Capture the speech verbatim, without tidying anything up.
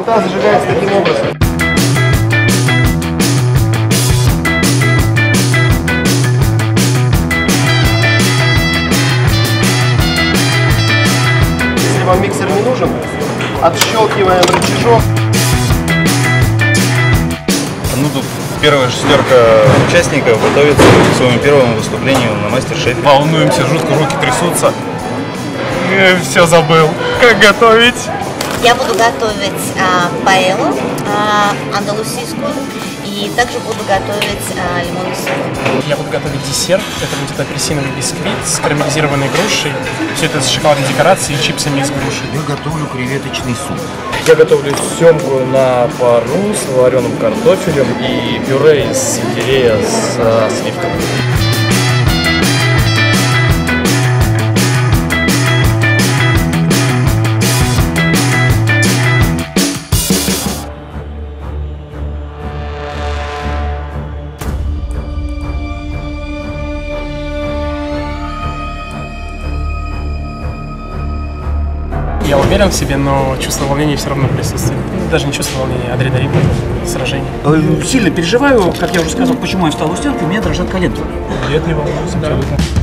плита зажигается таким образом. Если вам миксер не нужен, отщелкиваем рычажок. Ну, тут первая шестерка участников готовится к своему первому выступлению на мастер-шефе. Волнуемся, жутко руки трясутся. Я все забыл. Как готовить? Я буду готовить а, паэллу а, андалусийскую и также буду готовить а, лимонный сок. Я буду готовить десерт. Это будет апельсиновый бисквит с карамелизированной грушей. Все это с шоколадной декорацией и чипсами из груши. Я готовлю креветочный суп. Я готовлю семгу на пару с вареным картофелем и пюре из сельдерея с а, сливками. Я уверен в себе, но чувство волнения все равно присутствует. Даже не чувство волнения, а адреналин сражения. Сильно переживаю, как я уже сказал, почему я встал у стенки, у меня дрожат коленки. Нет, не волнуюсь абсолютно.